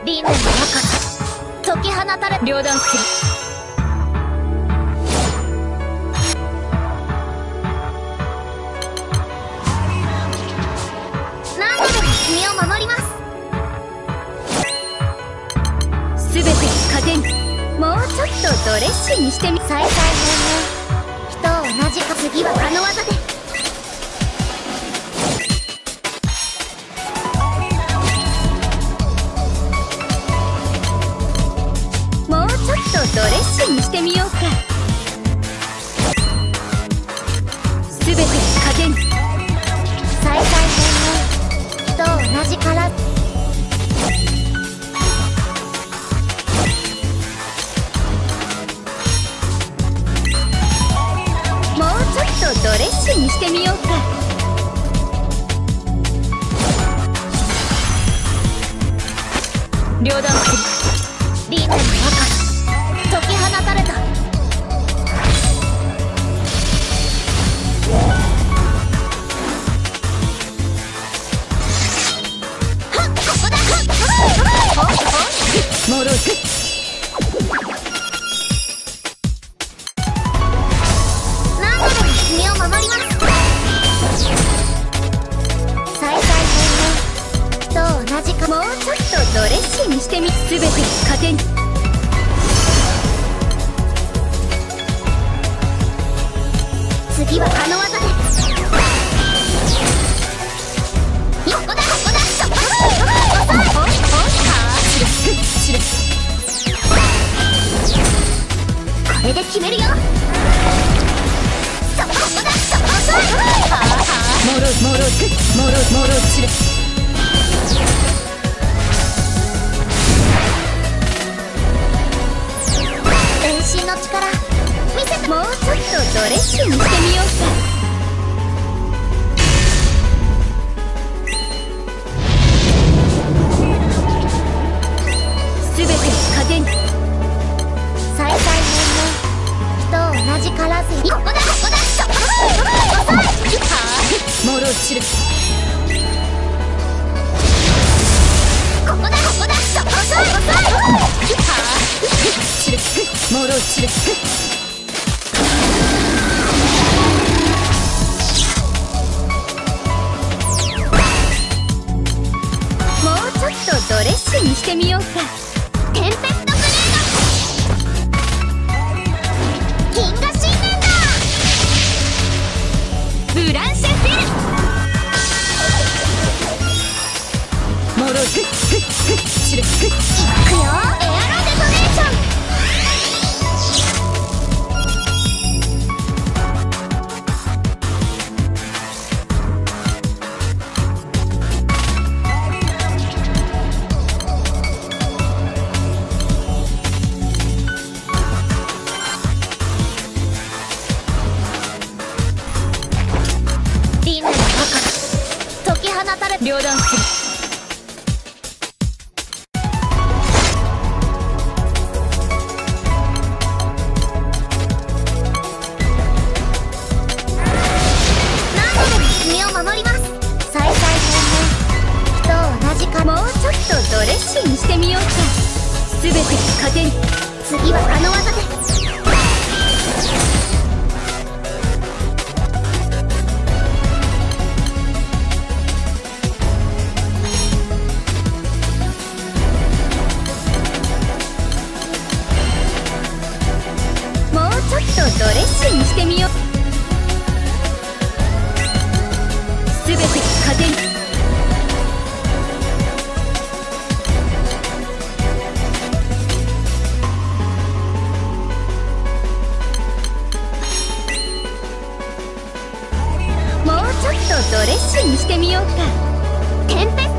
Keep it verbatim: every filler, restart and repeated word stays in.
輪廻の中解き放たれ両断する。何度でも身を守ります。すべて糧にもうちょっとドレッシーにしてみ。再々年々人を同じか。次はあの技で。もうちょっとドレッシーにしてみようか。すべて糧に再々年々人を同じから。ドレッシーにしてみようか。両断する。輪廻の中解き放たれた。はっここだ。はっもろくもうちょっとドレッシーにしてみ。すべて糧に次はあの技で。ここだここだ。そこだ。遅い。おいおい。しれしれ。これで決めるよ。そここだ。そこ遅い。はあはあ。もろもろくもろもろしれ。全身の力見せて。もうちょっとドレッシーにしてみようか。すべて糧に再々年々人を同じからず。ここだここだ。そこ遅い。はあもろちる。ここだここだ。そこ遅い遅い。はあちるもろちる。もうちょっとドレッシーにしてみようか。テンペストブレード。銀河新年だ。ブランシェフィル。もろくちる。いくよ。エアロデトネーション。両断する。何度でも君を守ります。再々年々人を同じか。もうちょっとドレッシーにしてみようか。すべて糧に次はあの技で。ドレッシーにしてみよう。すべて糧にもうちょっとドレッシーにしてみようか。テンペス